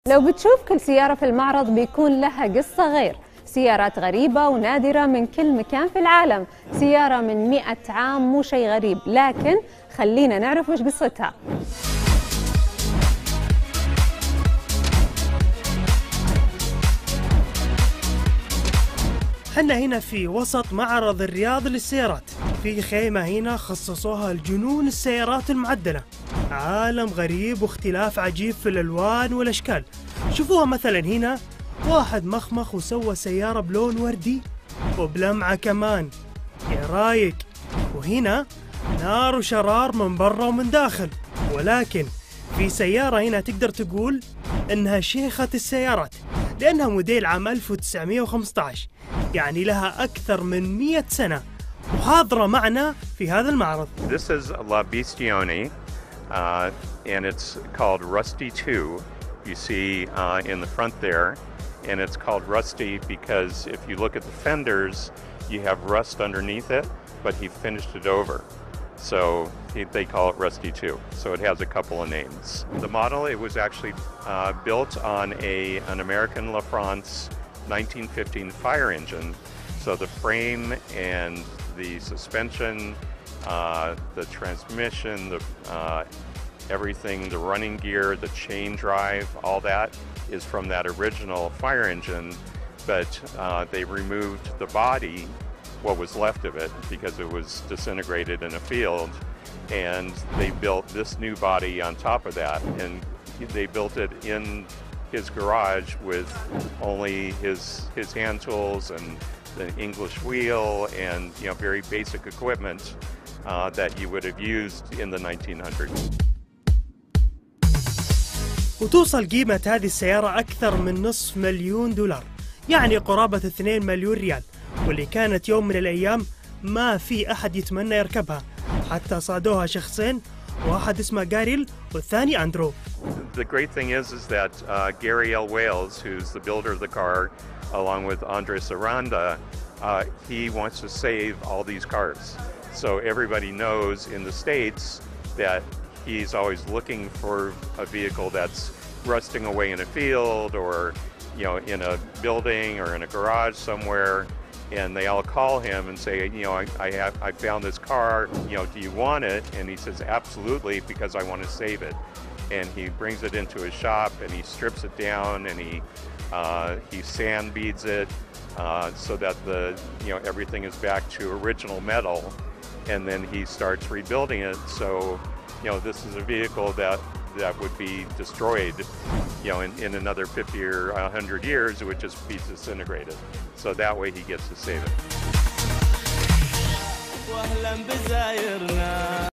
لو بتشوف كل سيارة في المعرض بيكون لها قصة غير. سيارات غريبة ونادرة من كل مكان في العالم. سيارة من 100 عام مو شيء غريب، لكن خلينا نعرف وش قصتها. حنا هنا في وسط معرض الرياض للسيارات، في خيمة هنا خصصوها لجنون السيارات المعدلة. عالم غريب واختلاف عجيب في الألوان والأشكال. شوفوها مثلا هنا، واحد مخمخ وسوى سيارة بلون وردي وبلمعة كمان، يا رايق. وهنا نار وشرار من برا ومن داخل. ولكن في سيارة هنا تقدر تقول إنها شيخة السيارات، لأنها موديل عام 1915، يعني لها أكثر من 100 سنة، وحاضرة معنا في هذا المعرض. This is La Bistione, and it's called Rusty 2. You see in the front there, and it's called Rusty because if you look at the fenders, you have rust underneath it, but he finished it over. So they call it Rusty 2. So it has a couple of names. The model, it was actually built on an American LaFrance 1915 fire engine. So the frame and the suspension, the transmission, everything, the running gear, the chain drive, all that is from that original fire engine, but they removed the body, what was left of it, because it was disintegrated in a field, and they built this new body on top of that, and they built it in his garage with only his hand tools and the English wheel and very basic equipment that you would have used in the 1900s. وتوصل قيمة هذه السيارة أكثر من $500,000، يعني قرابة 2 مليون ريال، واللي كانت يوم من الأيام ما في أحد يتمنى يركبها، حتى صادوها شخصين، واحد اسمه جاريل والثاني أندرو. The great thing is that Gary L. Wales, who's the builder of the car, along with Andres Aranda, he wants to save all these cars. So everybody knows in the States that he's always looking for a vehicle that's rusting away in a field or in a building or in a garage somewhere, and they all call him and say, I found this car, do you want it? And he says, absolutely, because I want to save it. And he brings it into his shop and he strips it down and he sand beads it so that everything is back to original metal, and then he starts rebuilding it. So this is a vehicle that would be destroyed in another 50 or 100 years. It would just be disintegrated. So that way he gets to save it.